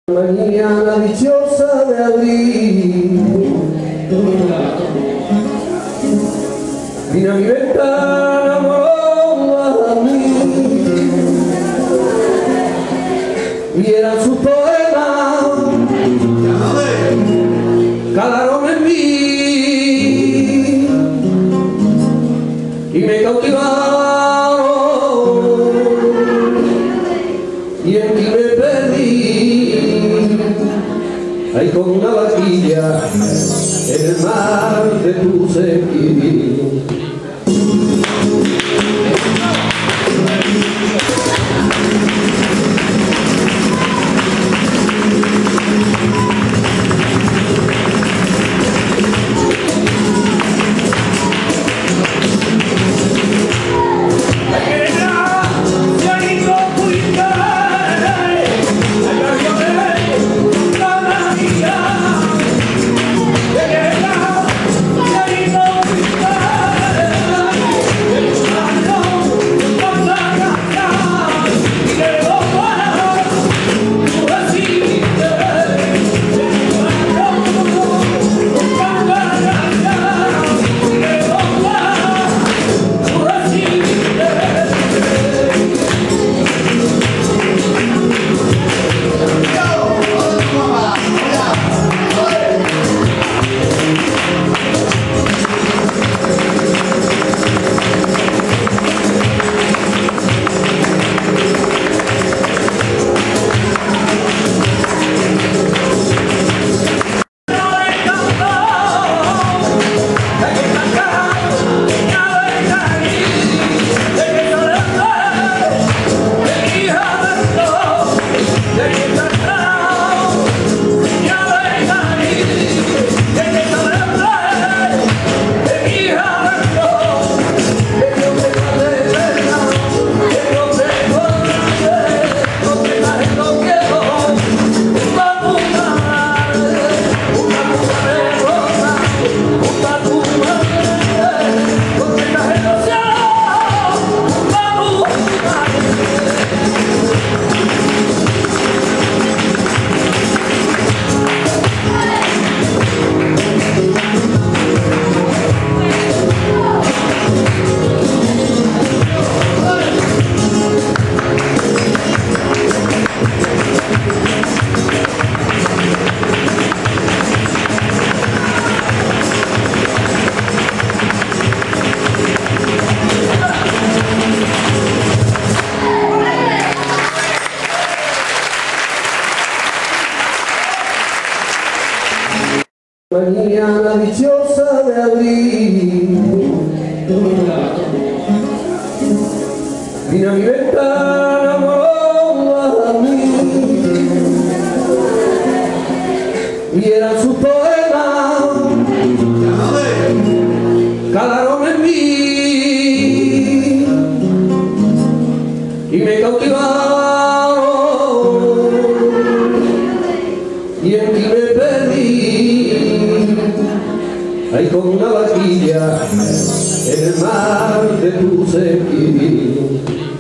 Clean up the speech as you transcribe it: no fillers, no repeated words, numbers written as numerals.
Mañana dichosa de abril, vino a mi ventana, amor a mí, y eran sus poemas, calaron en mí, y me cautivaron, y en ti me perdí. Ahí con una vaquilla en el mar te puse aquí. Mañana dichosa de abril, vino a mi ventana, amor a mí, y eran sus poemas, calaron en mí, y me cautivaron, y en ti me perdí. Ahí con una vaquilla en el mar te puse aquí.